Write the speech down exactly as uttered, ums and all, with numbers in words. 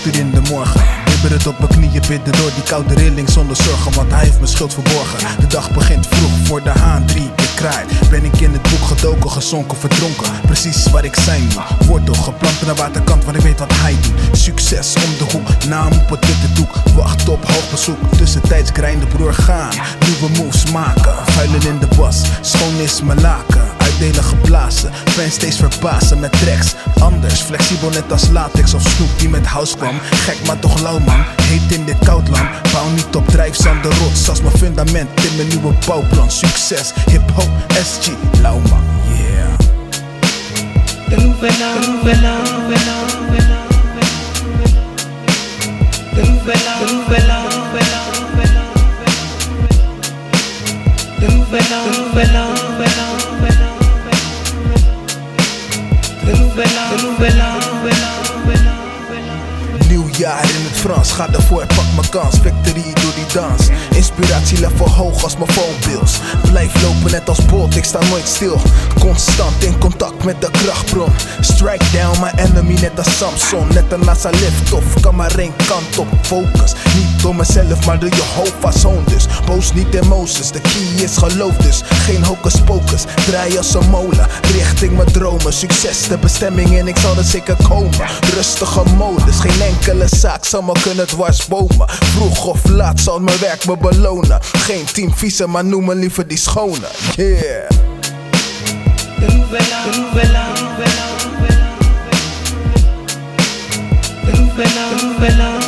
uur in de morgen. Bibberend op mijn knieën, bidden door die koude rilling zonder zorgen, want hij heeft mijn schuld verborgen. De dag begint vroeg, voor de haan drie keer kraait. Ben ik in het boek gedoken, gezonken, verdronken. Precies waar ik zijn moet. Wortel geplant aan de waterkant, want ik weet wat hij doet. Succes om de hoek, naam op het witte doek. Wacht op hoog bezoek, tussentijds grinden broer gaan. Nieuwe moves maken, vuilen in de was. Schoon is mijn laken, uitdelen geblazen. Fans steeds verbazen met tracks. Anders, flexibel net als latex of Snoep die met house kwam. Gek maar toch lauw man, heet in dit koud land. Bouw niet op drijfzand de rots als mijn fundament in mijn nieuwe bouwplan. Succes, hip-hop, S G, lauw man, yeah. De nouvelle, de nouvelle, de nouvelle, de nouvelle, de nouvelle, de nouvelle, de nouvelle, de nouvelle. Nieuwjaar in het Frans, ga ervoor, pak mijn kans. Victory door die dans. Inspiratie level hoog als mijn phonebills. Blijf lopen net als Bolt, ik sta nooit stil. Constant in contact met de krachtbron. Strike down my enemy net als Samson. Net een NASA lift-off, kan maar één kant op. Focus, niet door mezelf maar door je Jehovah's zoon dus. Boos niet in Moses, de key is geloof dus. Geen hocus pocus, draai als een molen. Richting mijn dromen, succes de bestemming en ik zal er zeker komen. Rustige modus, geen enkele zaak zal me kunnen dwarsbomen. Vroeg of laat zal mijn werk me belonen. Geen team vieze, maar noem me liever die schone. Yeah. De nouvelle, de nouvelle, de nouvelle, de nouvelle, de nouvelle.